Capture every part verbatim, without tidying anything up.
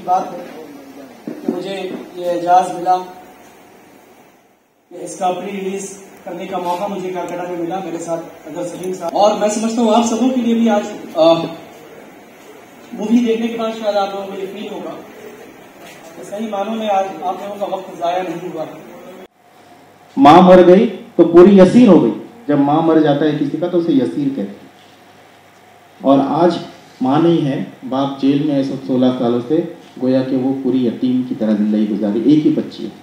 बात है कि मुझे ये एजाज मिला कि इसका प्री रिलीज करने का मौका मुझे कलकत्ता में मिला मेरे साथ अदर सलीम साहब। और मैं समझता हूँ आप सबों के लिए भी आज मूवी देखने के बाद शायद आप लोगों को ये फील होगा कि सही मानों में आज आप लोगों का वक्त जाया नहीं हुआ। माँ मर गई तो पूरी यसीर हो गई। जब माँ मर जाता है किसी का तो उसे यसीर कहते हैं। और आज माँ नहीं है, बाप जेल में है सब सोलह सालों से, गोया कि वो पूरी यतीम की तरह जिंदगी गुजारी। एक ही बच्ची है।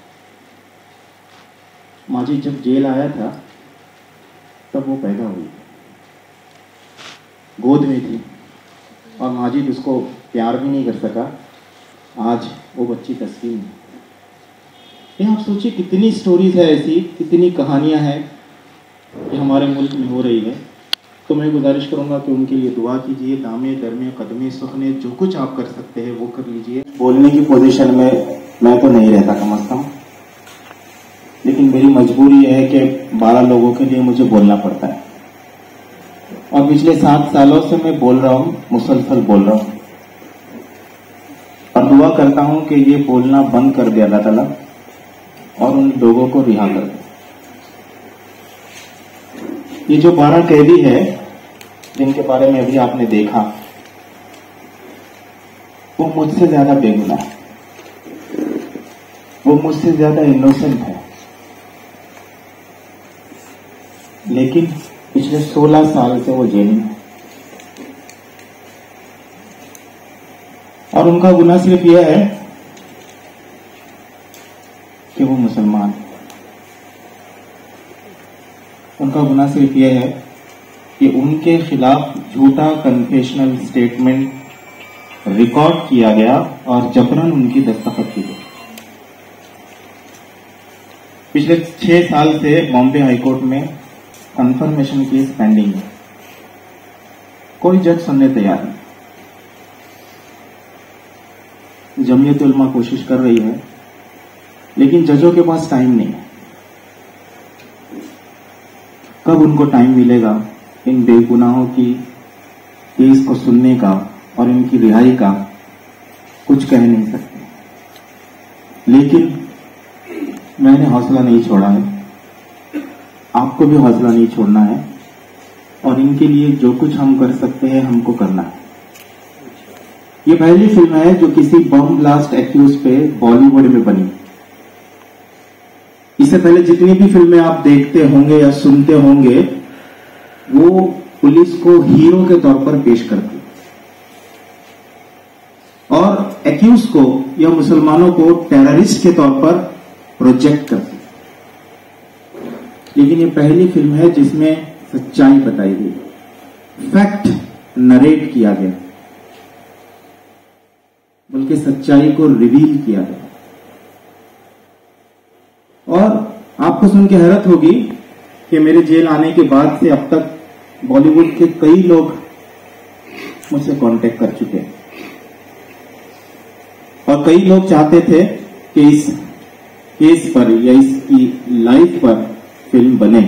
माजी जब जेल आया था तब वो पैदा हुई, गोद में थी और माजिद उसको प्यार भी नहीं कर सका। आज वो बच्ची तस्लीम है। ये आप सोचिए कितनी स्टोरीज है ऐसी, कितनी कहानियां हैं कि हमारे मुल्क में हो रही है। तो मैं गुजारिश करूंगा कि उनके लिए दुआ कीजिए, दामे दरमे कदमे सुखने जो कुछ आप कर सकते हैं वो कर लीजिए। बोलने की पोजीशन में मैं तो नहीं रहता कम अज कम, लेकिन मेरी मजबूरी है कि बारह लोगों के लिए मुझे बोलना पड़ता है। और पिछले सात सालों से मैं बोल रहा हूँ, मुसलसल बोल रहा हूँ और दुआ करता हूँ कि ये बोलना बंद कर दे अल्लाह ताला और उन लोगों को रिहा कर दे। ये जो बारह कैदी है जिनके बारे में अभी आपने देखा, वो मुझसे ज्यादा बेगुनाह है, वो मुझसे ज्यादा इनोसेंट है, लेकिन पिछले सोलह साल से वो जेल में है। और उनका गुनाह सिर्फ यह है कि वो मुसलमान है। उनका गुनाह सिर्फ यह है कि उनके खिलाफ झूठा कन्फेशनल स्टेटमेंट रिकॉर्ड किया गया और जबरन उनकी दस्तखत की गई। पिछले छह साल से बॉम्बे हाईकोर्ट में कंफर्मेशन केस पेंडिंग है। कोई जज सुनने तैयार नहीं। जमीयत उलमा कोशिश कर रही है, लेकिन जजों के पास टाइम नहीं है। कब उनको टाइम मिलेगा इन बेगुनाहों की केस को सुनने का और इनकी रिहाई का, कुछ कह नहीं सकते। लेकिन मैंने हौसला नहीं छोड़ा है, आपको भी हौसला नहीं छोड़ना है और इनके लिए जो कुछ हम कर सकते हैं हमको करना है। ये पहली फिल्म है जो किसी बम ब्लास्ट एक्यूज पे बॉलीवुड में बनी। इससे पहले जितनी भी फिल्में आप देखते होंगे या सुनते होंगे वो पुलिस को हीरो के तौर पर पेश करती और एक्यूज को या मुसलमानों को टेररिस्ट के तौर पर प्रोजेक्ट करती। लेकिन ये पहली फिल्म है जिसमें सच्चाई बताई गई, फैक्ट नरेट किया गया, बल्कि सच्चाई को रिवील किया गया। और आपको सुन के हैरत होगी कि मेरे जेल आने के बाद से अब तक बॉलीवुड के कई लोग मुझसे कांटेक्ट कर चुके हैं और कई लोग चाहते थे कि इस केस पर या इसकी लाइफ पर फिल्म बने।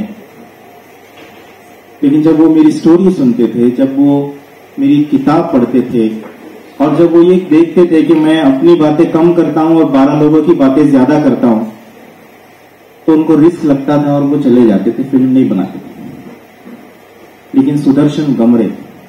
लेकिन जब वो मेरी स्टोरी सुनते थे, जब वो मेरी किताब पढ़ते थे और जब वो ये देखते थे कि मैं अपनी बातें कम करता हूं और बारह लोगों की बातें ज्यादा करता हूं, तो उनको रिस्क लगता था और वो चले जाते थे, फिल्म नहीं बनाते थे। लेकिन सुदर्शन गमरे,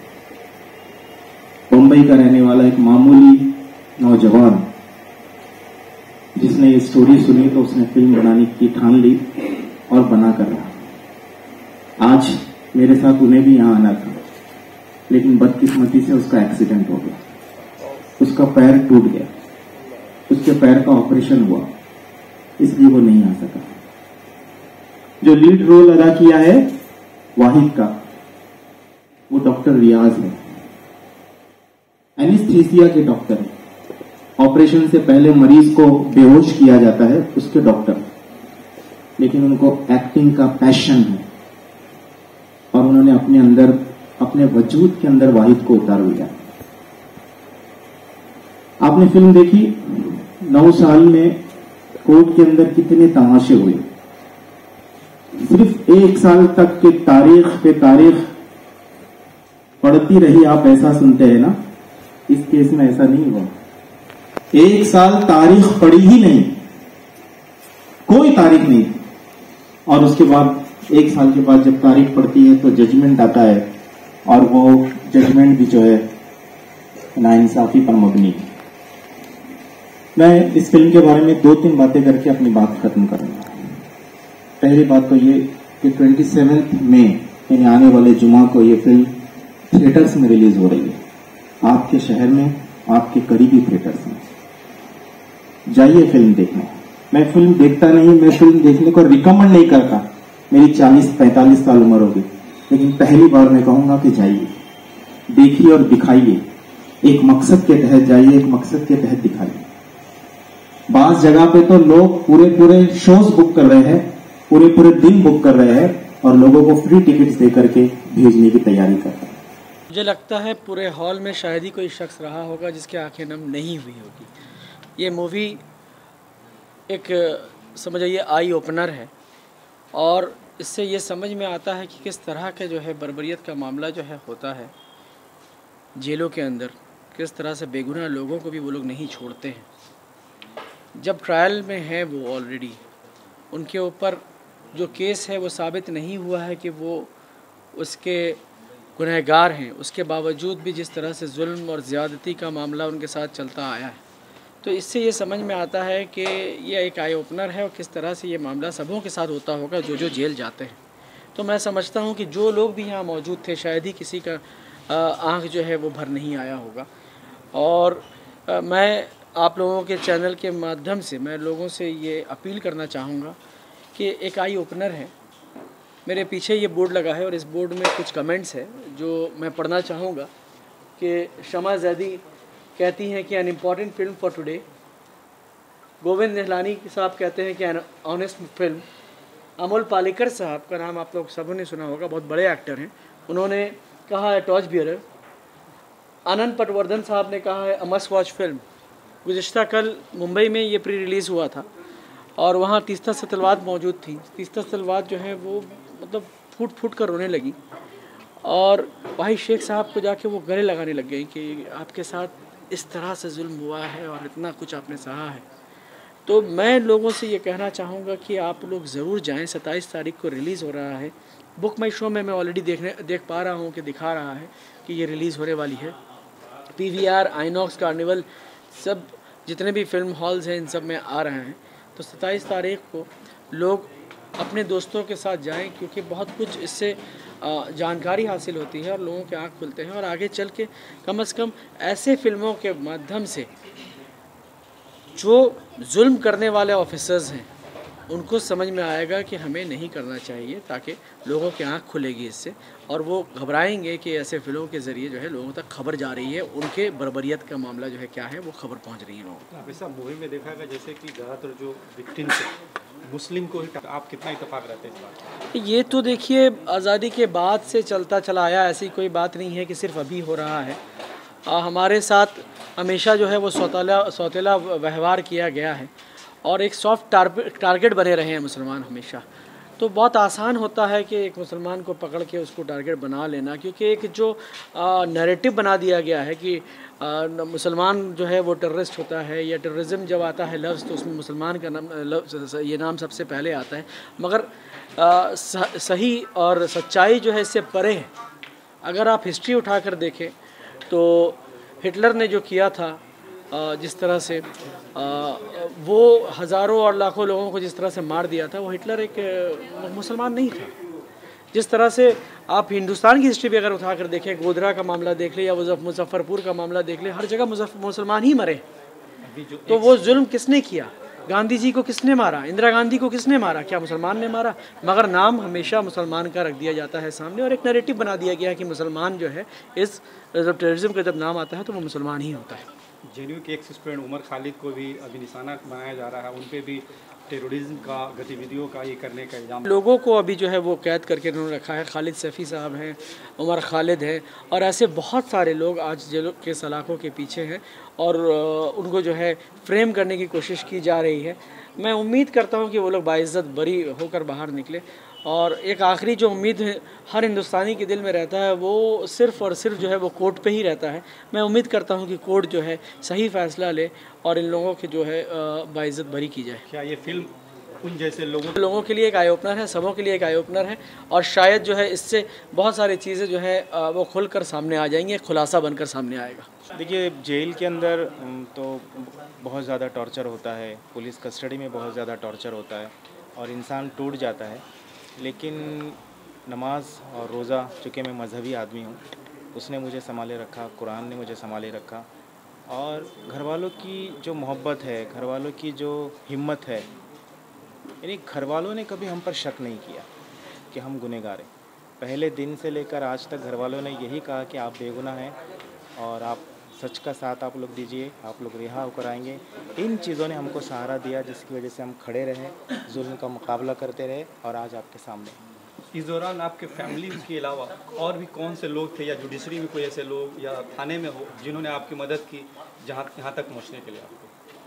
मुंबई का रहने वाला एक मामूली नौजवान, जिसने ये स्टोरी सुनी तो उसने फिल्म बनाने की ठान ली और बना कर रहा। आज मेरे साथ उन्हें भी यहां आना था, लेकिन बदकिस्मती से उसका एक्सीडेंट हो गया, उसका पैर टूट गया, उसके पैर का ऑपरेशन हुआ, इसलिए वो नहीं आ सका। जो लीड रोल अदा किया है वाहिद का, वो डॉक्टर रियाज है, एनेस्थीसिया के डॉक्टर है। ऑपरेशन से पहले मरीज को बेहोश किया जाता है उसके डॉक्टर, लेकिन उनको एक्टिंग का पैशन है और उन्होंने अपने अंदर, अपने वजूद के अंदर वाहिद को उतार लिया। आपने फिल्म देखी, नौ साल में कोर्ट के अंदर कितने तमाशे हुए। सिर्फ एक साल तक की तारीख पे तारीख पढ़ती रही, आप ऐसा सुनते हैं ना, इस केस में ऐसा नहीं हुआ। एक साल तारीख पढ़ी ही नहीं, कोई तारीख नहीं, और उसके बाद एक साल के बाद जब तारीख पड़ती है तो जजमेंट आता है, और वो जजमेंट भी जो है नाइंसाफी पर मबनी। मैं इस फिल्म के बारे में दो तीन बातें करके अपनी बात खत्म करूंगा। पहली बात तो ये कि सत्ताईस मई यानी आने वाले जुमा को ये फिल्म थिएटर्स में रिलीज हो रही है, आपके शहर में, आपके करीबी थिएटर्स में। जाइए फिल्म देखने। मैं फिल्म देखता नहीं, मैं फिल्म देखने को रिकमेंड नहीं करता, मेरी चालीस पैंतालीस साल उम्र होगी, लेकिन पहली बार मैं कहूंगा कि जाइए, देखिए और दिखाइए। एक मकसद के तहत जाइए, एक मकसद के तहत दिखाइए। बास जगह पे तो लोग पूरे पूरे शोज बुक कर रहे हैं, पूरे पूरे दिन बुक कर रहे हैं, और लोगों को फ्री टिकट्स दे करके भेजने की तैयारी कर रहे हैं। मुझे लगता है पूरे हॉल में शायद ही कोई शख्स रहा होगा जिसकी आंखें नम नहीं हुई होगी। ये मूवी एक समझ आइए आई ओपनर है, और इससे ये समझ में आता है कि किस तरह के जो है बर्बरियत का मामला जो है होता है जेलों के अंदर, किस तरह से बेगुनाह लोगों को भी वो लोग नहीं छोड़ते हैं। जब ट्रायल में हैं वो ऑलरेडी, उनके ऊपर जो केस है वो साबित नहीं हुआ है कि वो उसके गुनहगार हैं, उसके बावजूद भी जिस तरह से जुल्म और ज़्यादती का मामला उनके साथ चलता आया है, तो इससे ये समझ में आता है कि ये एक आई ओपनर है और किस तरह से ये मामला सबों के साथ होता होगा जो जो जेल जाते हैं। तो मैं समझता हूँ कि जो लोग भी यहाँ मौजूद थे शायद ही किसी का आँख जो है वो भर नहीं आया होगा। और आ, मैं आप लोगों के चैनल के माध्यम से मैं लोगों से ये अपील करना चाहूँगा कि एक आई ओपनर है। मेरे पीछे ये बोर्ड लगा है और इस बोर्ड में कुछ कमेंट्स है जो मैं पढ़ना चाहूँगा कि शमा जैदी कहती हैं कि an important film for today. Govind Nihalani साहब कहते हैं कि an honest film. Amol Palekar साहब का नाम आप लोग सबों ने सुना होगा, बहुत बड़े एक्टर हैं, उन्होंने कहा है टॉर्च बियरर। आनंद पटवर्धन साहब ने कहा है अ मस्ट वॉच फिल्म। गुज़िश्ता कल मुंबई में ये प्री रिलीज़ हुआ था और वहाँ तीस्ता सतलवाद मौजूद थी। तीस्ता सतलवाद जो है वो मतलब फूट फूट कर रोने लगी, और भाई शेख साहब को जाके वो गले लगाने लग गई कि आपके साथ इस तरह से जुल्म हुआ है और इतना कुछ आपने सहा है। तो मैं लोगों से ये कहना चाहूँगा कि आप लोग ज़रूर जाएं। सत्ताईस तारीख को रिलीज़ हो रहा है। बुक माई शो में मैं ऑलरेडी देखने देख पा रहा हूँ कि दिखा रहा है कि ये रिलीज़ होने वाली है। P V R, INOX, Carnival, सब जितने भी फिल्म हॉल्स हैं इन सब में आ रहे हैं। तो सत्ताईस तारीख को लोग अपने दोस्तों के साथ जाएं, क्योंकि बहुत कुछ इससे जानकारी हासिल होती है और लोगों के आँख खुलते हैं, और आगे चल के कम से कम ऐसे फिल्मों के माध्यम से जो जुल्म करने वाले ऑफिसर्स हैं उनको समझ में आएगा कि हमें नहीं करना चाहिए, ताकि लोगों की आँख खुलेगी इससे, और वो घबराएंगे कि ऐसे फिल्मों के ज़रिए जो है लोगों तक खबर जा रही है, उनके बर्बरियत का मामला जो है क्या है वो खबर पहुंच रही है लोगों को। वैसा मूवी में देखा गया जैसे कि ज़्यादातर जो विक्टिम्स मुस्लिम को ही, आप कितना इत्तेफाक रहते हैं इस बात? ये तो देखिए आज़ादी के बाद से चलता चला आया, ऐसी कोई बात नहीं है कि सिर्फ अभी हो रहा है। आ, हमारे साथ हमेशा जो है वो सौतेला सौतेला व्यवहार किया गया है, और एक सॉफ्ट टारगेट बने रहे हैं मुसलमान हमेशा। तो बहुत आसान होता है कि एक मुसलमान को पकड़ के उसको टारगेट बना लेना, क्योंकि एक जो नैरेटिव बना दिया गया है कि मुसलमान जो है वो टेररिस्ट होता है, या टेररिज्म जब आता है लफ्ज़ तो उसमें मुसलमान का नाम लफ्ज़ ये नाम सबसे पहले आता है। मगर आ, सही और सच्चाई जो है इससे परे है। अगर आप हिस्ट्री उठाकर देखें तो हिटलर ने जो किया था, जिस तरह से वो हज़ारों और लाखों लोगों को जिस तरह से मार दिया था, वो हिटलर एक मुसलमान नहीं था। जिस तरह से आप हिंदुस्तान की हिस्ट्री भी अगर उठाकर देखें, गोधरा का मामला देख ले या मुजफ्फरपुर का मामला देख ले, हर जगह मुसलमान ही मरे। तो वो जुल्म किसने किया? गांधी जी को किसने मारा? इंदिरा गांधी को किसने मारा? क्या मुसलमान ने मारा? मगर नाम हमेशा मुसलमान का रख दिया जाता है सामने, और एक नैरेटिव बना दिया गया है कि मुसलमान जो है इस जब टेररिज्म का जब नाम आता है तो वो मुसलमान ही होता है। जेएनयू के एक्स स्टूडेंट उमर खालिद को भी अभी निशाना बनाया जा रहा है, उन पे भी टेररिज्म का गतिविधियों का ये करने का इल्ज़ाम। लोगों को अभी जो है वो कैद करके उन्होंने रखा है। खालिद सैफ़ी साहब हैं, उमर खालिद हैं, और ऐसे बहुत सारे लोग आज जेलों के सलाखों के पीछे हैं, और उनको जो है फ्रेम करने की कोशिश की जा रही है। मैं उम्मीद करता हूँ कि वो लोग बाइज़्ज़त बरी होकर बाहर निकले, और एक आखिरी जो उम्मीद है हर हिंदुस्तानी के दिल में रहता है वो सिर्फ़ और सिर्फ जो है वो कोर्ट पे ही रहता है। मैं उम्मीद करता हूँ कि कोर्ट जो है सही फ़ैसला ले और इन लोगों की जो है बाइज़्ज़त बरी की जाए। क्या ये फिल्म उन जैसे लोगों लोगों के लिए एक आई ओपनर है, सबों के लिए एक आई ओपनर है और शायद जो है इससे बहुत सारी चीज़ें जो है वो खुल कर सामने आ जाएंगी, एक खुलासा बनकर सामने आएगा। देखिए, जेल के अंदर तो बहुत ज़्यादा टॉर्चर होता है, पुलिस कस्टडी में बहुत ज़्यादा टॉर्चर होता है और इंसान टूट जाता है। लेकिन नमाज और रोज़ा, चूँकि मैं मज़हबी आदमी हूँ, उसने मुझे संभाले रखा, कुरान ने मुझे संभाले रखा और घर वालों की जो मोहब्बत है, घर वालों की जो हिम्मत है, यानी घर वालों ने कभी हम पर शक नहीं किया कि हम गुनहगार हैं। पहले दिन से लेकर आज तक घर वालों ने यही कहा कि आप बेगुनाह हैं और आप सच का साथ आप लोग दीजिए, आप लोग रिहा होकर आएंगे। इन चीज़ों ने हमको सहारा दिया जिसकी वजह से हम खड़े रहे, जुल्म का मुकाबला करते रहे और आज आपके सामने। इस दौरान आपके फैमिली के अलावा और भी कौन से लोग थे या जुडिशरी में कोई ऐसे लोग या थाने में हो जिन्होंने आपकी मदद की जहाँ यहाँ तक पहुँचने के लिए आपको?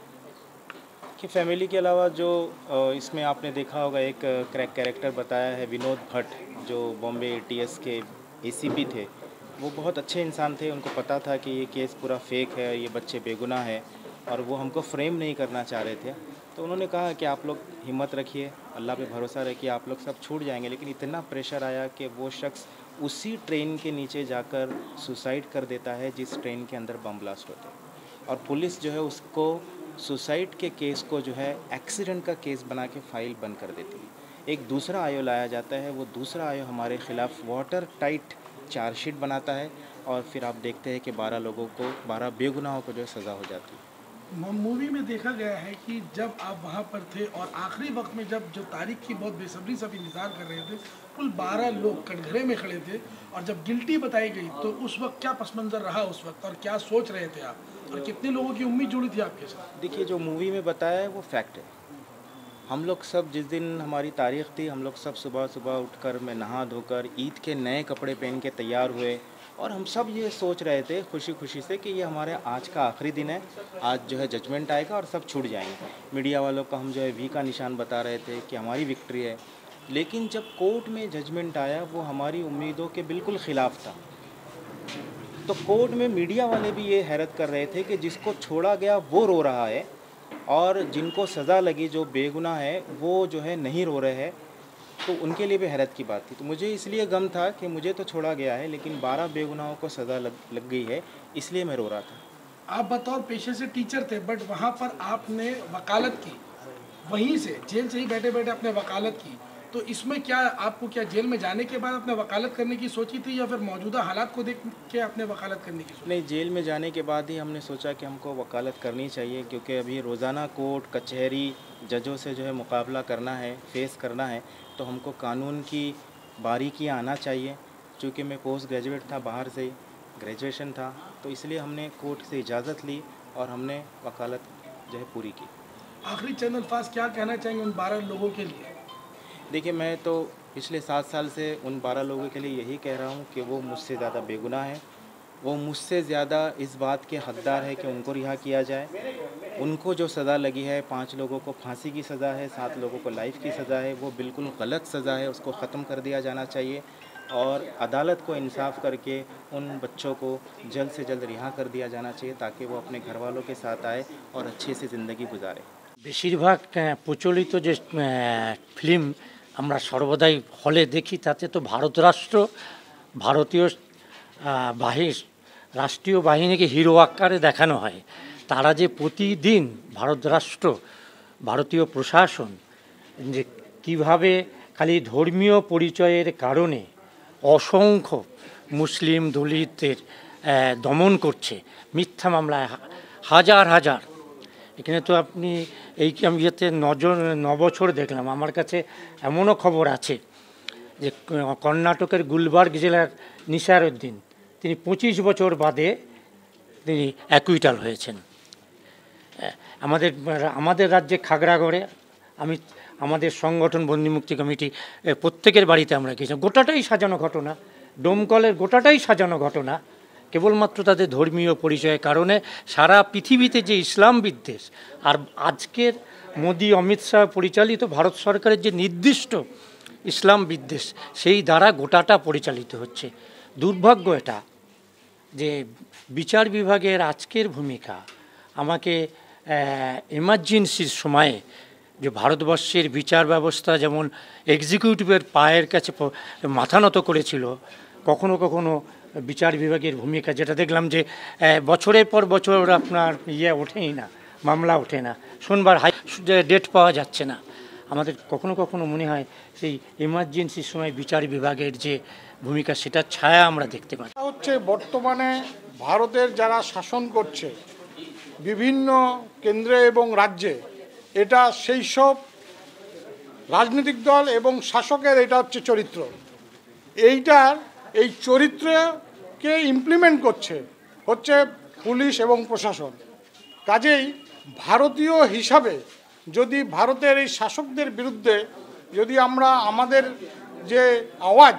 कि फैमिली के अलावा जो इसमें आपने देखा होगा एक क्रैक कैरेक्टर बताया है विनोद भट्ट, जो बॉम्बे एटीएस के एसीपी थे। वो बहुत अच्छे इंसान थे, उनको पता था कि ये केस पूरा फेक है, ये बच्चे बेगुनाह है और वो हमको फ्रेम नहीं करना चाह रहे थे। तो उन्होंने कहा कि आप लोग हिम्मत रखिए, अल्लाह पे भरोसा रखिए, आप लोग सब छूट जाएंगे। लेकिन इतना प्रेशर आया कि वो शख्स उसी ट्रेन के नीचे जाकर सुसाइड कर देता है जिस ट्रेन के अंदर बम ब्लास्ट होते हैं और पुलिस जो है उसको सुसाइड के केस को जो है एक्सीडेंट का केस बना के फाइल बंद कर देती है। एक दूसरा आयो लाया जाता है, वो दूसरा आयो हमारे ख़िलाफ़ वाटर टाइट चार्जशीट बनाता है और फिर आप देखते हैं कि बारह लोगों को, बारह बेगुनाहों को जो है सज़ा हो जाती है। मूवी में देखा गया है कि जब आप वहाँ पर थे और आखिरी वक्त में जब जो तारीख की बहुत बेसब्री से इंतज़ार कर रहे थे, कुल बारह लोग कटघरे में खड़े थे और जब गिल्टी बताई गई तो उस वक्त क्या पस मंज़र रहा उस वक्त और क्या सोच रहे थे आप और कितने लोगों की उम्मीद जुड़ी थी आपके साथ? देखिए, जो मूवी में बताया है वो फैक्ट है। हम लोग सब जिस दिन हमारी तारीख़ थी, हम लोग सब सुबह सुबह उठकर मैं नहा धोकर ईद के नए कपड़े पहन के तैयार हुए और हम सब ये सोच रहे थे खुशी खुशी से कि ये हमारे आज का आखिरी दिन है, आज जो है जजमेंट आएगा और सब छूट जाएंगे। मीडिया वालों को हम जो है वी का निशान बता रहे थे कि हमारी विक्ट्री है। लेकिन जब कोर्ट में जजमेंट आया वो हमारी उम्मीदों के बिल्कुल ख़िलाफ़ था। तो कोर्ट में मीडिया वाले भी ये हैरत कर रहे थे कि जिसको छोड़ा गया वो रो रहा है और जिनको सज़ा लगी, जो बेगुनाह है, वो जो है नहीं रो रहे हैं। तो उनके लिए भी हैरत की बात थी। तो मुझे इसलिए गम था कि मुझे तो छोड़ा गया है लेकिन बारह बेगुनाहों को सज़ा लग लग गई है, इसलिए मैं रो रहा था। आप बतौर पेशे से टीचर थे बट वहाँ पर आपने वकालत की, वहीं से जेल से ही बैठे बैठे आपने वकालत की, तो इसमें क्या आपको क्या जेल में जाने के बाद आपने वकालत करने की सोची थी या फिर मौजूदा हालात को देख के आपने वकालत करने की सोची? नहीं, जेल में जाने के बाद ही हमने सोचा कि हमको वकालत करनी चाहिए क्योंकि अभी रोज़ाना कोर्ट कचहरी जजों से जो है मुकाबला करना है, फेस करना है, तो हमको कानून की बारीकियाँ आना चाहिए। चूँकि मैं पोस्ट ग्रेजुएट था, बाहर से ग्रेजुएशन था, तो इसलिए हमने कोर्ट से इजाज़त ली और हमने वकालत जो है पूरी की। आखिरी चंद अल्फाज क्या कहना चाहेंगे उन बारह लोगों के लिए? देखिए, मैं तो पिछले सात साल से उन बारह लोगों के लिए यही कह रहा हूँ कि वो मुझसे ज़्यादा बेगुनाह हैं, वो मुझसे ज़्यादा इस बात के हकदार है कि उनको रिहा किया जाए। उनको जो सज़ा लगी है, पाँच लोगों को फांसी की सज़ा है, सात लोगों को लाइफ की सज़ा है, वो बिल्कुल गलत सज़ा है, उसको ख़त्म कर दिया जाना चाहिए और अदालत को इंसाफ करके उन बच्चों को जल्द से जल्द रिहा कर दिया जाना चाहिए ताकि वो अपने घर वालों के साथ आए और अच्छे से ज़िंदगी गुजारे। বেশিরভাগ প্রচলিত যে ফিল্ম আমরা সর্বদাই হলে দেখি তাতে তো ভারত রাষ্ট্র ভারতীয় বাহিনী রাষ্ট্রীয় বাহিনীকে হিরো আকারে দেখানো হয়। তারা যে প্রতিদিন ভারত রাষ্ট্র ভারতীয় প্রশাসন যে কীভাবে খালি ধর্মীয় পরিচয়ের কারণে অসংখ্য মুসলিম দলিতদের দমন করছে, মিথ্যা মামলায় হাজার হাজার। এখানে তো আপনি এই ইয়েতে নজন ন বছর দেখলাম, আমার কাছে এমনও খবর আছে যে কর্ণাটকের গুলবার্গ জেলার নিসারউদ্দিন তিনি পঁচিশ বছর বাদে তিনি অ্যাকুইটাল হয়েছেন। আমাদের আমাদের রাজ্যে খাগড়াগড়ে আমি আমাদের সংগঠন বন্দিমুক্তি কমিটি প্রত্যেকের বাড়িতে আমরা গিয়েছিলাম, গোটাটাই সাজানো ঘটনা, ডোমকলের গোটাটাই সাজানো ঘটনা, কেবলমাত্র তাদের ধর্মীয় পরিচয়ের কারণে। সারা পৃথিবীতে যে ইসলাম বিদ্বেষ আর আজকের মোদি অমিত শাহ পরিচালিত ভারত সরকারের যে নির্দিষ্ট ইসলাম বিদ্বেষ, সেই দ্বারা গোটাটা পরিচালিত হচ্ছে। দুর্ভাগ্য এটা যে বিচার বিভাগের আজকের ভূমিকা আমাকে এমার্জেন্সির সময়ে যে ভারতবর্ষের বিচার ব্যবস্থা যেমন এক্সিকিউটিভের পায়ের কাছে মাথা নত করেছিল, কখনো কখনো বিচার বিভাগের ভূমিকা যেটা দেখলাম যে বছরের পর বছর আপনার ইয়ে ওঠেই না, মামলা ওঠে না, শোনবার হাই ডেট পাওয়া যাচ্ছে না। আমাদের কখনো কখনো মনে হয় সেই এমার্জেন্সির সময় বিচার বিভাগের যে ভূমিকা সেটার ছায়া আমরা দেখতে পাই। হচ্ছে বর্তমানে ভারতের যারা শাসন করছে বিভিন্ন কেন্দ্রে এবং রাজ্যে, এটা সেই সব রাজনৈতিক দল এবং শাসকের এটা হচ্ছে চরিত্র। এইটার এই চরিত্রকে ইমপ্লিমেন্ট করছে হচ্ছে পুলিশ এবং প্রশাসন। কাজেই ভারতীয় হিসাবে যদি ভারতের এই শাসকদের বিরুদ্ধে যদি আমরা আমাদের যে আওয়াজ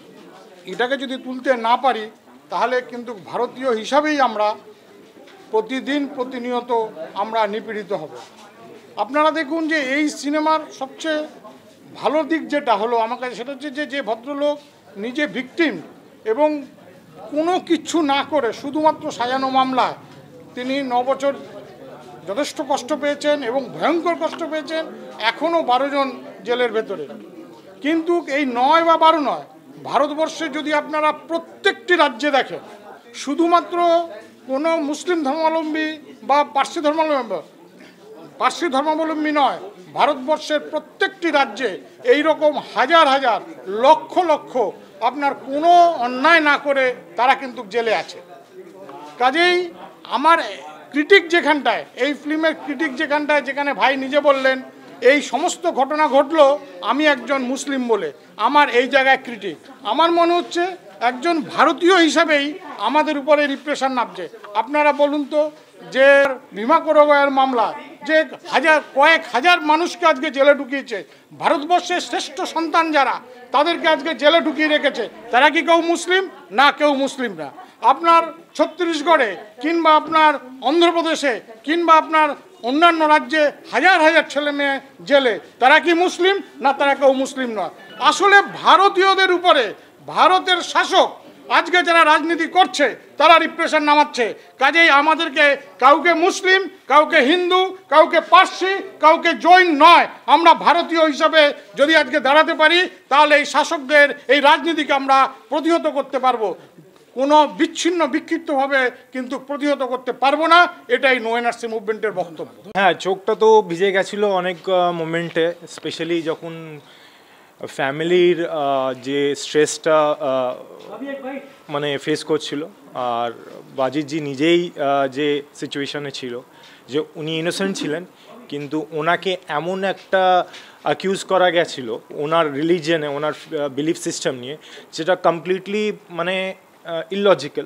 এটাকে যদি তুলতে না পারি, তাহলে কিন্তু ভারতীয় হিসাবেই আমরা প্রতিদিন প্রতিনিয়ত আমরা নিপীড়িত হব। আপনারা দেখুন যে এই সিনেমার সবচেয়ে ভালো দিক যেটা হলো আমার কাছে, সেটা হচ্ছে যে যে ভদ্রলোক নিজে ভিকটিম এবং কোনো কিচ্ছু না করে শুধুমাত্র সাজানো মামলায় তিনি ন বছর যথেষ্ট কষ্ট পেয়েছেন এবং ভয়ঙ্কর কষ্ট পেয়েছেন, এখনও বারো জন জেলের ভেতরে। কিন্তু এই নয় বা বারো নয়, ভারতবর্ষে যদি আপনারা প্রত্যেকটি রাজ্যে দেখেন, শুধুমাত্র কোনো মুসলিম ধর্মাবলম্বী বা পার্সি ধর্মাবলম্বী পার্সি ধর্মাবলম্বী নয়, ভারতবর্ষের প্রত্যেকটি রাজ্যে এই রকম হাজার হাজার লক্ষ লক্ষ আপনার কোনো অন্যায় না করে তারা কিন্তু জেলে আছে। কাজেই আমার ক্রিটিক যেখানটায়, এই ফিল্মের ক্রিটিক যেখানটায়, যেখানে ভাই নিজে বললেন এই সমস্ত ঘটনা ঘটলো আমি একজন মুসলিম বলে, আমার এই জায়গায় ক্রিটিক। আমার মনে হচ্ছে একজন ভারতীয় হিসাবেই আমাদের উপরে রিপ্রেশন নামছে। আপনারা বলুন তো যে ভীমা কোরেগাঁওয়ের মামলা যে হাজার কয়েক হাজার মানুষকে আজকে জেলে ঢুকিয়েছে, ভারতবর্ষের শ্রেষ্ঠ সন্তান যারা তাদেরকে আজকে জেলে ঢুকিয়ে রেখেছে, তারা কি কেউ মুসলিম? না, কেউ মুসলিম না। আপনার ছত্তিশগড়ে কিংবা আপনার অন্ধ্রপ্রদেশে কিংবা আপনার অন্যান্য রাজ্যে হাজার হাজার ছেলে মেয়ে জেলে, তারা কি মুসলিম? না, তারা কেউ মুসলিম নয়। আসলে ভারতীয়দের উপরে ভারতের শাসক আজকে যারা রাজনীতি করছে তারা রিপ্রেশন নামাচ্ছে। কাজেই আমাদেরকে কাউকে মুসলিম, কাউকে হিন্দু, কাউকে পার্সি, কাউকে জৈন নয়, আমরা ভারতীয় হিসাবে যদি আজকে দাঁড়াতে পারি তাহলে এই শাসকদের এই রাজনীতিকে আমরা প্রতিহত করতে পারবো। কোনো বিচ্ছিন্ন বিক্ষিপ্তভাবে কিন্তু প্রতিহত করতে পারবো না, এটাই নো এনআরসি মুভমেন্টের বক্তব্য। হ্যাঁ, চোখটা তো ভিজে গেছিলো অনেক মোমেন্টে, স্পেশালি যখন ফ্যামিলির যে স্ট্রেসটা মানে ফেস করছিল, আর বাজিতজি নিজেই যে সিচুয়েশনে ছিল যে উনি ইনোসেন্ট ছিলেন, কিন্তু ওনাকে এমন একটা অ্যাকিউজ করা গেছিল ওনার রিলিজিয়নে, ওনার বিলিফ সিস্টেম নিয়ে, যেটা কমপ্লিটলি মানে ইললজিক্যাল,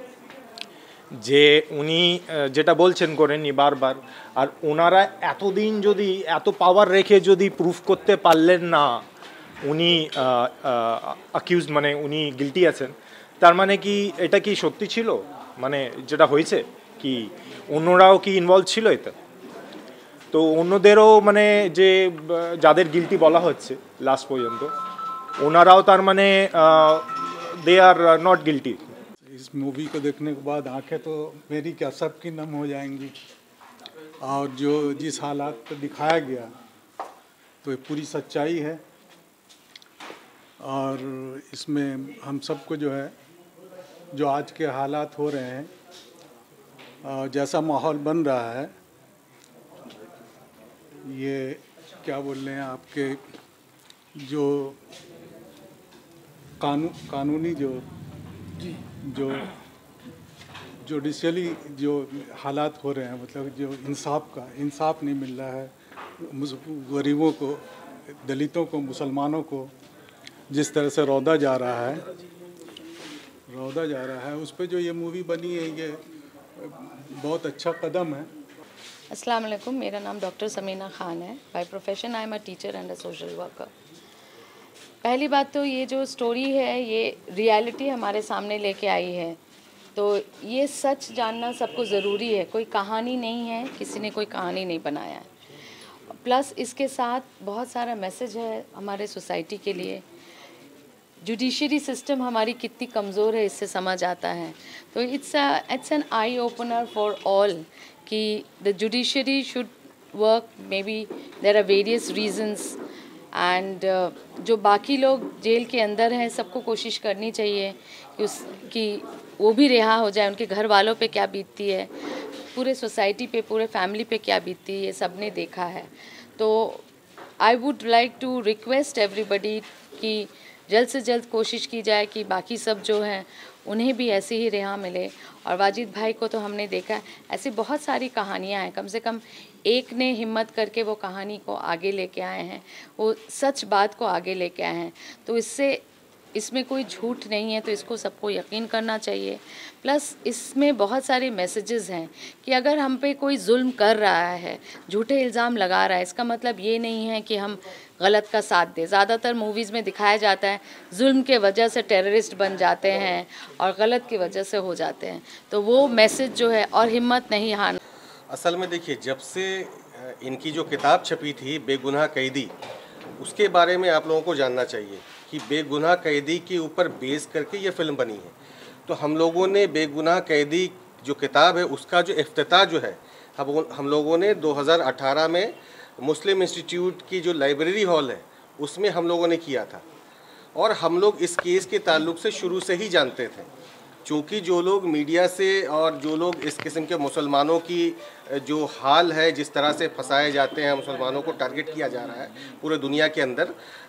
যে উনি যেটা বলছেন করেননি বারবার। আর ওনারা এতদিন যদি এত পাওয়ার রেখে যদি প্রুফ করতে পারলেন না উনি অ্যাকিউজ মানে উনি গিলটি আছেন, তার মানে কি এটা কি সত্যি ছিল? মানে যেটা হয়েছে কি অন্যরাও কি ইনভলভ ছিল এতে? তো অন্যদেরও মানে যে যাদের গিলটি বলা হচ্ছে লাস্ট পর্যন্ত, ওনারাও তার মানে दे आर नॉट गिल्टी। इस मूवी को देखने के बाद आंखें तो मेरी क्या सबकी नम हो जाएंगी, और जो जिस हालात को दिखाया गया तो ये पूरी सच्चाई है। और इसमें हम सबको जो है जो आज के हालात हो रहे हैं, जैसा माहौल बन रहा है, ये क्या बोल रहे हैं आपके जो कानून कानूनी जो जो जुडिशली जो हालात हो रहे हैं, मतलब जो इंसाफ का इंसाफ नहीं मिल रहा है गरीबों को, दलितों को, मुसलमानों को, जिस तरह से रौदा जा रहा है रौदा जा रहा है उस पर जो ये मूवी बनी है, ये बहुत अच्छा कदम है। अस्सलाम वालेकुम, मेरा नाम डॉक्टर समीना खान है। By profession I am a teacher and a social worker. पहली बात तो ये जो स्टोरी है ये रियलिटी हमारे सामने लेके आई है, तो ये सच जानना सबको ज़रूरी है। कोई कहानी नहीं है, किसी ने कोई कहानी नहीं बनाया है। प्लस इसके साथ बहुत सारा मैसेज है हमारे सोसाइटी के लिए। जुडिशरी सिस्टम हमारी कितनी कमज़ोर है इससे समझ आता है। तो it's a it's an eye opener for all कि the judiciary should work, maybe there are various reasons and जो बाकी लोग जेल के अंदर हैं सबको कोशिश करनी चाहिए कि उस कि वो भी रिहा हो जाए। उनके घर वालों पे क्या बीतती है, पूरे सोसाइटी पे, पूरे फैमिली पे क्या बीतती है, ये सब ने देखा है। तो I would like to request everybody कि जल्द से जल्द कोशिश की जाए कि बाकी सब जो हैं उन्हें भी ऐसे ही रिहा मिले। और वाजिद भाई को तो हमने देखा, ऐसी बहुत सारी कहानियां हैं, कम से कम एक ने हिम्मत करके वो कहानी को आगे लेके आए हैं, वो सच बात को आगे लेके आए हैं। तो इससे इसमें कोई झूठ नहीं है, तो इसको सबको यकीन करना चाहिए। प्लस इसमें बहुत सारे मैसेजेस हैं कि अगर हम पे कोई जुल्म कर रहा है, झूठे इल्ज़ाम लगा रहा है, इसका मतलब ये नहीं है कि हम गलत का साथ दें। ज़्यादातर मूवीज़ में दिखाया जाता है जुल्म के वजह से टेररिस्ट बन जाते हैं और गलत की वजह से हो जाते हैं। तो वो मैसेज जो है, और हिम्मत नहीं हारना। असल में देखिए, जब से इनकी जो किताब छपी थी बेगुनाह कैदी, उसके बारे में आप लोगों को जानना चाहिए कि बेगुनाह कैदी के ऊपर बेस करके ये फिल्म बनी है। तो हम लोगों ने बेगुनाह कैदी जो किताब है उसका जो इफ्तिताह जो है हम हम लोगों ने दो हज़ार अठारह में मुस्लिम इंस्टीट्यूट की जो लाइब्रेरी हॉल है उसमें हम लोगों ने किया था। और हम लोग इस केस के ताल्लुक से शुरू से ही जानते थे, चूँकि जो लोग मीडिया से और जो लोग इस किस्म के मुसलमानों की जो हाल है, जिस तरह से फंसाए जाते हैं, मुसलमानों को टारगेट किया जा रहा है पूरे दुनिया के अंदर,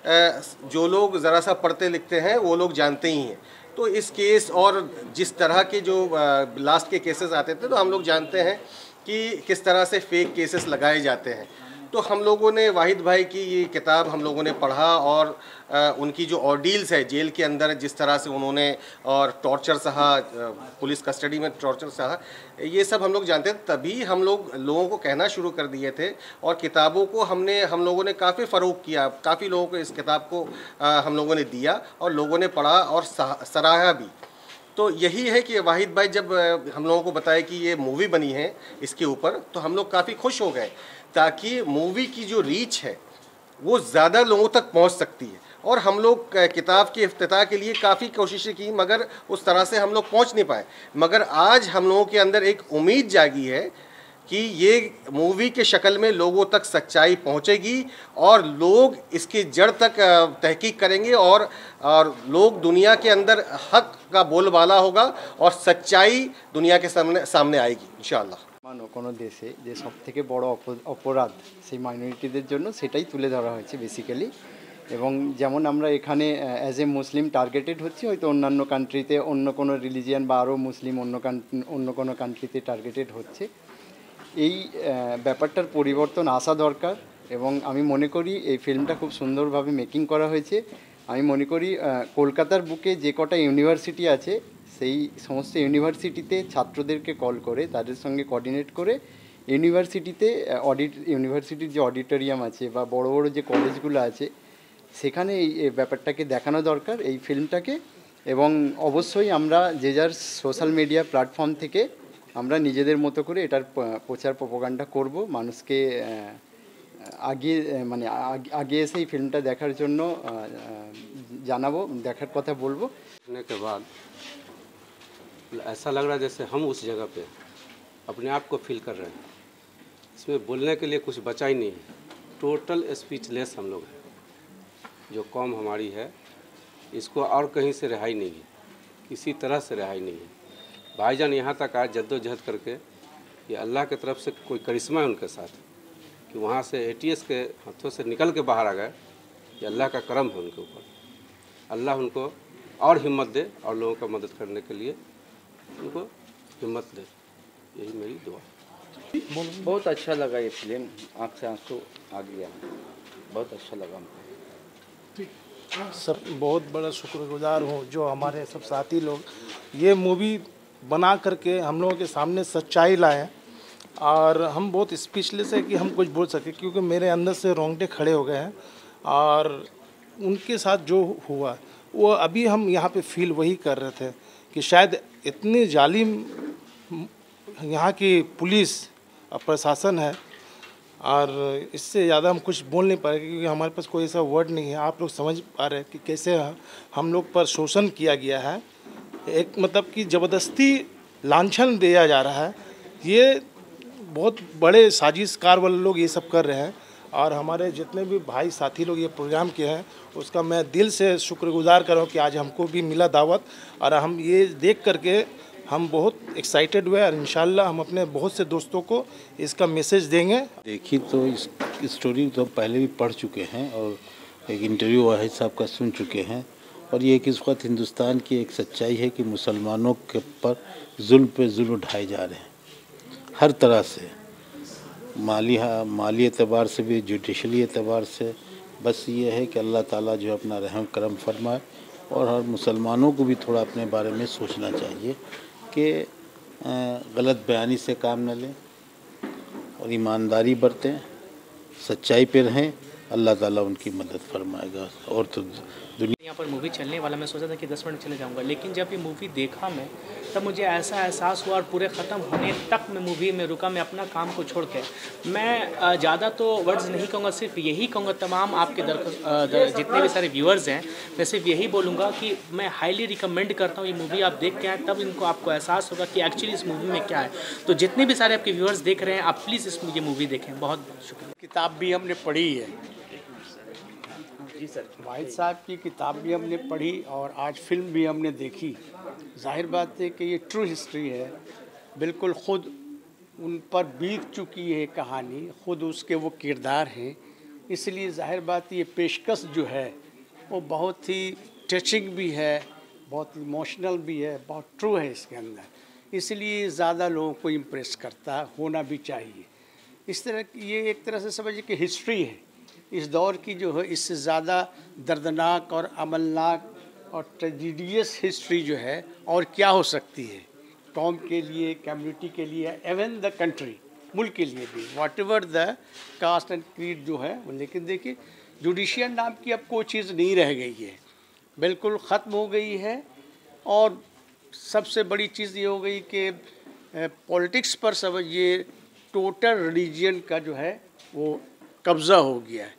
जो लोग ज़रा सा पढ़ते लिखते हैं वो लोग जानते ही हैं। तो इस केस और जिस तरह के जो लास्ट के केसेस आते थे तो हम लोग जानते हैं कि किस तरह से फेक केसेस लगाए जाते हैं। तो हम लोगों ने वाहिद भाई की ये किताब हम लोगों ने पढ़ा और आ, उनकी जो ऑर्डील्स है जेल के अंदर, जिस तरह से उन्होंने और टॉर्चर सहा, पुलिस कस्टडी में टॉर्चर सहा, ये सब हम लोग जानते थे। तभी हम लोग लोगों को कहना शुरू कर दिए थे और किताबों को हमने हम लोगों ने काफ़ी फ़रोग़ किया। काफ़ी लोगों को इस किताब को आ, हम लोगों ने दिया और लोगों ने पढ़ा और सराहा भी। तो यही है कि वाहिद भाई जब हम लोगों को बताया कि ये मूवी बनी है इसके ऊपर, तो हम लोग काफ़ी खुश हो गए, ताकि मूवी की जो रीच है वो ज़्यादा लोगों तक पहुंच सकती है। और हम लोग किताब के इफ्तिताह के लिए काफ़ी कोशिशें की, मगर उस तरह से हम लोग पहुंच नहीं पाए। मगर आज हम लोगों के अंदर एक उम्मीद जागी है कि ये मूवी के शक्ल में लोगों तक सच्चाई पहुंचेगी और लोग इसकी जड़ तक तहकीक करेंगे और और लोग दुनिया के अंदर हक का बोलबाला होगा और सच्चाई दुनिया के सामने सामने आएगी इंशाअल्लाह। मानो কোনো দেশে যে সবথেকে বড় অপরাধ সেই মাইনরিটিদের জন্য সেটাই তুলে ধরা হয়েছে বেসিক্যালি। এবং যেমন আমরা এখানে অ্যাজ এ মুসলিম টার্গেটেড হচ্ছি, হয়তো অন্যান্য কান্ট্রিতে অন্য কোনো রিলিজিয়ান বা আরও মুসলিম অন্য অন্য কোনো কান্ট্রিতে টার্গেটেড হচ্ছে। এই ব্যাপারটার পরিবর্তন আসা দরকার এবং আমি মনে করি এই ফিল্মটা খুব সুন্দরভাবে মেকিং করা হয়েছে। আমি মনে করি কলকাতার বুকে যে কটা ইউনিভার্সিটি আছে সেই সমস্ত ইউনিভার্সিটিতে ছাত্রদেরকে কল করে তাদের সঙ্গে কোঅর্ডিনেট করে ইউনিভার্সিটিতে অডিট ইউনিভার্সিটির যে অডিটোরিয়াম আছে বা বড় বড় যে কলেজগুলো আছে সেখানে এই ব্যাপারটাকে দেখানো দরকার, এই ফিল্মটাকে। এবং অবশ্যই আমরা যে যার সোশ্যাল মিডিয়া প্ল্যাটফর্ম থেকে আমরা নিজেদের মতো করে এটার প্রচার প্রোপাগান্ডা করব, মানুষকে আগে মানে আগে এসে এই ফিল্মটা দেখার জন্য জানাবো, দেখার কথা বলবো। के बाद ऐसा लग रहा है जैसे हम उस जगह पे अपने आप को फील कर रहे हैं। इसमें बोलने के लिए कुछ बचा ही नहीं है, टोटल स्पीचलेस हम लोग हैं। जो कौम हमारी है इसको और कहीं से रिहाई नहीं है, किसी तरह से रिहाई नहीं है। भाईजान यहाँ तक आए जद्दोजहद करके, ये अल्लाह की तरफ से कोई करिश्मा है उनके साथ कि वहाँ से एटीएस के हाथों से निकल के बाहर आ गए। ये अल्लाह का करम है उनके ऊपर। अल्लाह उनको और हिम्मत दे और लोगों का मदद करने के लिए उनको हिम्मत दे, यही मेरी दुआ। बहुत अच्छा लगा ये फिल्म, आँख से आंसू आ गया, बहुत अच्छा लगा हमको। सर बहुत बड़ा शुक्रगुजार हूँ जो हमारे सब साथी लोग ये मूवी बना करके हम लोगों के सामने सच्चाई लाए और हम बहुत स्पीचलेस है कि हम कुछ बोल सके, क्योंकि मेरे अंदर से रोंगटे खड़े हो गए हैं। और उनके साथ जो हुआ वो अभी हम यहाँ पे फील वही कर रहे थे कि शायद इतनी जालिम यहाँ की पुलिस और प्रशासन है और इससे ज़्यादा हम कुछ बोल नहीं पा रहे क्योंकि हमारे पास कोई ऐसा वर्ड नहीं है। आप लोग समझ पा रहे हैं कि कैसे हम लोग पर शोषण किया गया है, एक मतलब कि ज़बरदस्ती लांछन दिया जा रहा है। ये बहुत बड़े साजिशकार वाले लोग ये सब कर रहे हैं और हमारे जितने भी भाई साथी लोग ये प्रोग्राम किए हैं उसका मैं दिल से शुक्रगुजार कर रहा हूँ कि आज हमको भी मिला दावत और हम ये देख करके हम बहुत एक्साइटेड हुए और इंशाल्लाह हम अपने बहुत से दोस्तों को इसका मैसेज देंगे। देखिए तो इस स्टोरी तो पहले भी पढ़ चुके हैं और एक इंटरव्यू वाहिद साहब का सुन चुके हैं और ये कि इस वक्त हिंदुस्तान की एक सच्चाई है कि मुसलमानों के पर जुल्म पे जुल्म उठाए जा रहे हैं हर तरह से, माली माली एतबार से भी, जुडिशली एतबार से। बस ये है कि अल्लाह ताला जो अपना रहम करम फरमाए और हर मुसलमानों को भी थोड़ा अपने बारे में सोचना चाहिए कि गलत बयानी से काम न लें और ईमानदारी बरतें, सच्चाई पे रहें, अल्लाह ताला उनकी मदद फरमाएगा। और तो दुनिया यहाँ पर मूवी चलने वाला, मैं सोचा था कि दस मिनट चले जाऊँगा, लेकिन जब ये मूवी देखा मैं तब मुझे ऐसा एहसास हुआ और पूरे ख़त्म होने तक मैं मूवी में रुका, मैं अपना काम को छोड़ के। मैं ज़्यादा तो वर्ड्स नहीं कहूँगा, सिर्फ यही कहूँगा तमाम आपके दर, दर जितने भी सारे व्यूअर्स हैं, मैं सिर्फ यही बोलूँगा कि मैं हाईली रिकमेंड करता हूँ ये मूवी आप देख के आए, तब इनको आपको एहसास होगा कि एक्चुअली इस मूवी में क्या है। तो जितने भी सारे आपके व्यूअर्स देख रहे हैं आप प्लीज़ इस ये मूवी देखें। बहुत बहुत शुक्रिया। किताब भी हमने पढ़ी है जी सर, वाहिद साहब की किताब भी हमने पढ़ी और आज फिल्म भी हमने देखी। जाहिर बात है कि ये ट्रू हिस्ट्री है, बिल्कुल ख़ुद उन पर बीत चुकी है कहानी, ख़ुद उसके वो किरदार हैं, इसलिए जाहिर बात ये पेशकश जो है वो बहुत ही टचिंग भी है, बहुत इमोशनल भी है, बहुत ट्रू है इसके अंदर, इसलिए ज़्यादा लोगों को इम्प्रेस करता होना भी चाहिए। इस तरह की ये एक तरह से समझिए कि हिस्ट्री है इस दौर की जो है, इससे ज़्यादा दर्दनाक और अमलनाक और ट्रेजिडियस हिस्ट्री जो है और क्या हो सकती है कौम के लिए, कम्युनिटी के लिए, एवन द कंट्री, मुल्क के लिए भी, whatever the caste and creed जो है। लेकिन देखिए जुडिशियल नाम की अब कोई चीज़ नहीं रह गई है, बिल्कुल ख़त्म हो गई है। और सबसे बड़ी चीज़ ये हो गई कि पॉलिटिक्स पर समझिए टोटल रिलीजन का जो है वो कब्ज़ा हो गया है,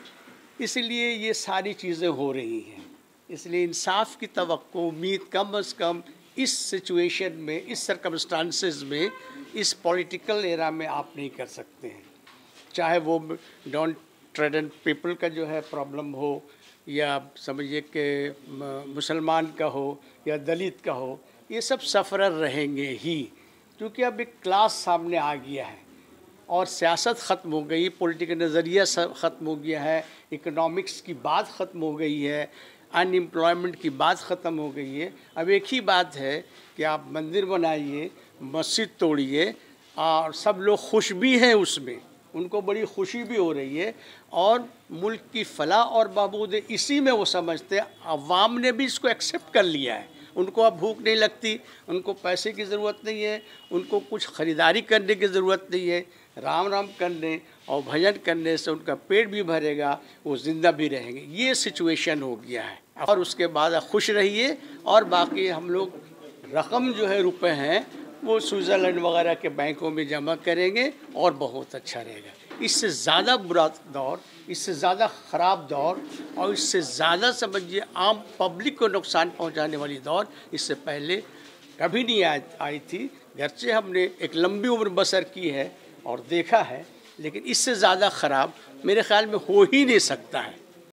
इसलिए ये सारी चीज़ें हो रही हैं। इसलिए इंसाफ की तवक्को उम्मीद कम अज़ कम इस सिचुएशन में, इस सर्कमस्टांसेस में, इस पॉलिटिकल एरा में आप नहीं कर सकते हैं। चाहे वो डॉन ट्रेडन पीपल का जो है प्रॉब्लम हो या समझिए कि मुसलमान का हो या दलित का हो, ये सब सफ़रर रहेंगे ही, क्योंकि अब एक क्लास सामने आ गया है और सियासत ख़त्म हो गई, पॉलिटिकल नज़रिया ख़त्म हो गया है, इकोनॉमिक्स की बात ख़त्म हो गई है, अनएम्प्लॉयमेंट की बात ख़त्म हो गई है। अब एक ही बात है कि आप मंदिर बनाइए, मस्जिद तोड़िए और सब लोग खुश भी हैं, उसमें उनको बड़ी खुशी भी हो रही है और मुल्क की फलाह और बहबूद इसी में वो समझते हैं। अवाम ने भी इसको एक्सेप्ट कर लिया है, उनको अब भूख नहीं लगती, उनको पैसे की ज़रूरत नहीं है, उनको कुछ ख़रीदारी करने की ज़रूरत नहीं है, राम राम करने और भजन करने से उनका पेट भी भरेगा, वो ज़िंदा भी रहेंगे। ये सिचुएशन हो गया है और उसके बाद खुश रहिए और बाकी हम लोग रकम जो है रुपए हैं वो स्विट्ज़रलैंड वगैरह के बैंकों में जमा करेंगे और बहुत अच्छा रहेगा। इससे ज़्यादा बुरा दौर, इससे ज़्यादा ख़राब दौर और इससे ज़्यादा समझिए आम पब्लिक को नुकसान पहुंचाने वाली दौर इससे पहले कभी नहीं आई थी। गरचे हमने एक लंबी उम्र बसर की है और देखा है, लेकिन इससे ज़्यादा ख़राब मेरे ख़्याल में हो ही नहीं सकता है।